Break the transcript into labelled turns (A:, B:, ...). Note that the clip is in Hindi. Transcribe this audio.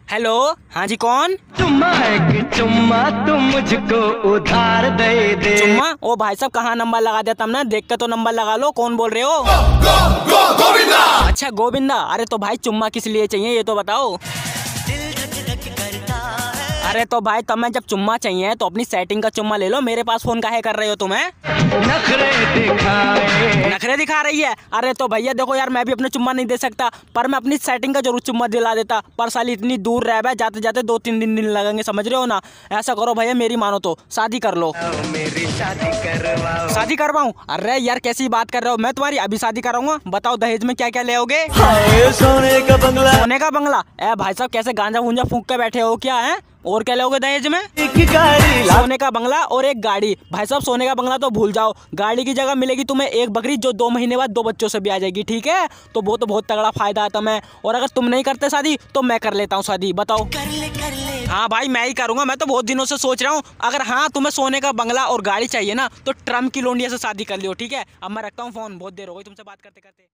A: हेलो, हाँ जी कौन?
B: चुम्मा एक चुम्मा तुम मुझको उधार दे दे।
A: चुम्मा? ओ भाई साहब कहाँ नंबर लगा दिया तुमने, देख के तो नंबर लगा लो। कौन बोल रहे हो?
B: गोविंदा।
A: अच्छा गोविंदा, अरे तो भाई चुम्मा किस लिए चाहिए ये तो बताओ। अरे तो भाई तुम्हें जब चुम्मा चाहिए तो अपनी सेटिंग का चुम्मा ले लो, मेरे पास फोन काहे कर रहे हो तुम्हें?
B: नखरे दिखाए।
A: नखरे दिखा रही है? अरे तो भैया देखो यार, मैं भी अपने चुम्मा नहीं दे सकता, पर मैं अपनी सेटिंग का जरूर चुम्मा दिला देता। पर साली इतनी दूर रह भाई, जाते जाते 2-3 दिन लगेंगे, समझ रहे हो ना। ऐसा करो भैया, मेरी मानो तो शादी कर लो।
B: मेरी शादी करवाओ।
A: शादी करवाऊं? अरे यार कैसी बात कर रहे हो, मैं तुम्हारी अभी शादी कराऊंगा। बताओ दहेज में क्या क्या ले आओगे?
B: सोने का बंगला।
A: सोने का बंगला? ए भाई साहब कैसे गांजा गुंजा फूंक के बैठे हो क्या है? और क्या लोगे दहेज में?
B: एक गाड़ी।
A: सोने का बंगला और एक गाड़ी। भाई साहब सोने का बंगला तो भूल जाओ, गाड़ी की जगह मिलेगी तुम्हें एक बकरी, जो 2 महीने बाद 2 बच्चों से भी आ जाएगी, ठीक है? तो वो तो बहुत तगड़ा फायदा है तुम्हें। और अगर तुम नहीं करते शादी तो मैं कर लेता हूँ शादी, बताओ। कर ले। हाँ भाई मैं ही करूंगा, मैं तो बहुत दिनों से सोच रहा हूँ। अगर हाँ तुम्हें सोने का बंगला और गाड़ी चाहिए ना, तो ट्रम्प की लोंडिया से शादी कर लियो, ठीक है? अब मैं रखता हूँ फोन, बहुत देर हो गई तुमसे बात करते करते।